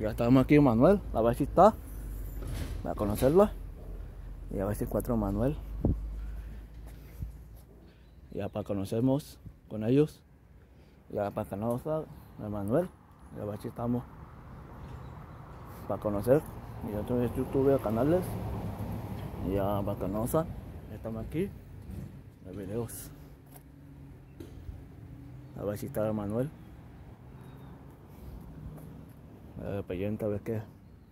Ya estamos aquí, Manuel. A ver si está. Para conocerlo. Y a ver si encuentro a Manuel. Ya para conocernos con ellos. Ya para que no salga a Manuel. Y a ver si estamos. Para conocer. Y yo tengo YouTube canales. Y ya para que no salga. Estamos aquí. En videos. A ver si está Manuel. Pendiente a ver qué.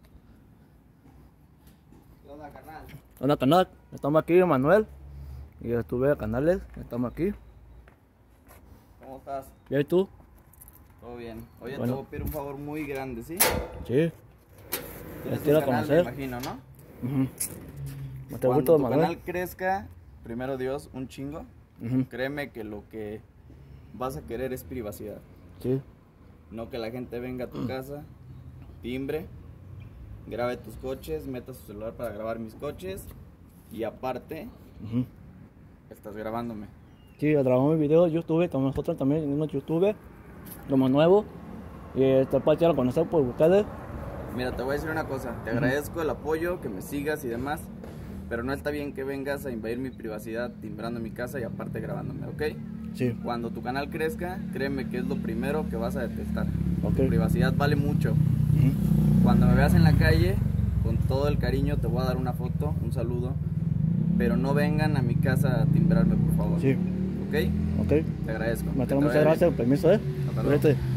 ¿Qué onda, carnal? Hola, canal. Estamos aquí, Manuel. Y yo estuve a canales. Estamos aquí. ¿Cómo estás? ¿Y tú? Todo bien. Oye, Bueno. te voy a pedir un favor muy grande, ¿sí? Sí. Tienes quiero un canal, conocer. me imagino, ¿no? ¿No te Cuando gusta, tu Manuel? canal crezca, primero Dios, un chingo, Ujú. créeme que lo que vas a querer es privacidad. Sí. No que la gente venga a tu casa, timbre, grabe tus coches, meta su celular para grabar mis coches y aparte, Ujú. estás grabándome. Sí, grabamos videos YouTube con nosotros también en YouTube. Como nuevo. Y esta parte la conocer por ustedes. Mira, te voy a decir una cosa, te agradezco el apoyo, que me sigas y demás, pero no está bien que vengas a invadir mi privacidad timbrando mi casa y aparte grabándome, ¿ok? Sí. Cuando tu canal crezca, créeme que es lo primero que vas a detestar. Ok. Tu privacidad vale mucho. Ujú. Cuando me veas en la calle, con todo el cariño te voy a dar una foto, un saludo, pero no vengan a mi casa a timbrarme, por favor. Sí. ¿Ok? Ok. Te agradezco. Muchas Que te vaya gracias. bien. Permiso, Hasta luego. Cuídate.